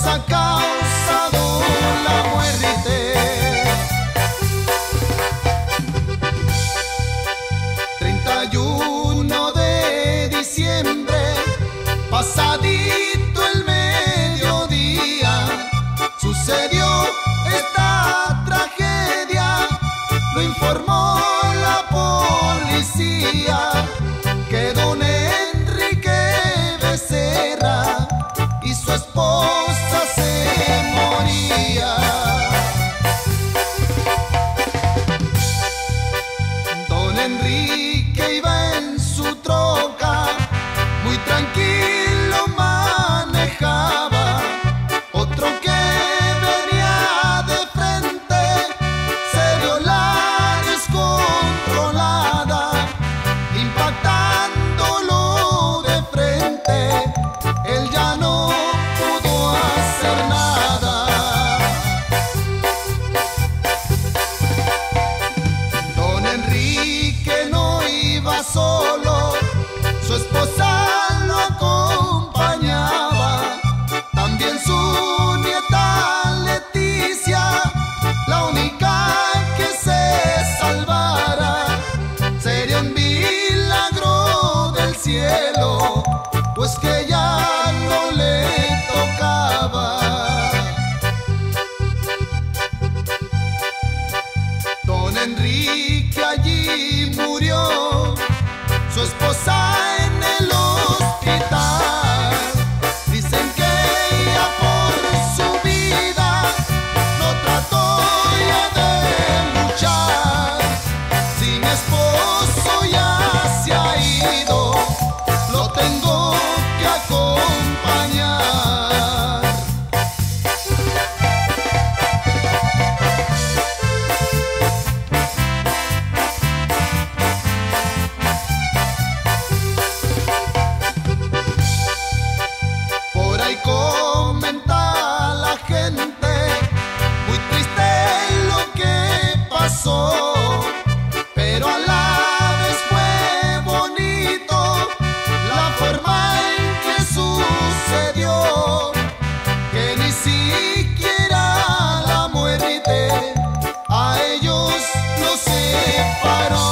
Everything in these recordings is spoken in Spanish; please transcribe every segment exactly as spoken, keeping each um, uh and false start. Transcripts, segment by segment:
ha causado la muerte. treinta y uno de diciembre, pasadito el mediodía, sucedió esta tragedia. Lo informó la policía, que don Enrique Becerra y su esposa se moría. Don Enrique iba en su troca, muy tranquilo manejaba. Otro que venía de frente se dio la descontrolada, impactándolo de frente. Él ya no pudo hacer nada. Don Enrique no iba solo, su esposa lo acompañaba, también su nieta Leticia, la única que se salvara. Sería un milagro del cielo, pues que ya no le tocaba. Don Enrique allí murió, su esposa en el hospital. Dicen que ella por su vida no trató ya de luchar. Si mi esposo ya se ha ido, lo tengo que acompañar. Por ahí comenta la gente, muy triste lo que pasó, pero a la vez fue bonito la forma en que sucedió, que ni siquiera la muerte a ellos los separó.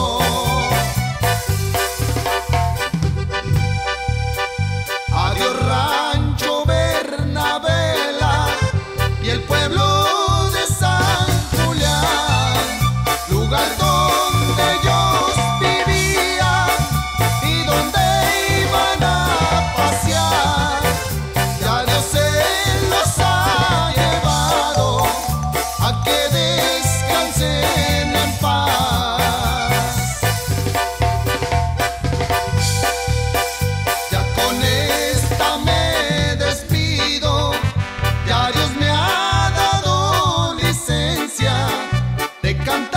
Adiós Rancho Bernabela y el pueblo de San Julián, lugar donde ellos vivían y donde iban a pasear. Ya Dios se los ha llevado a que descansen en paz. Ya con esta me despido, ya Dios me ha dado licencia de cantar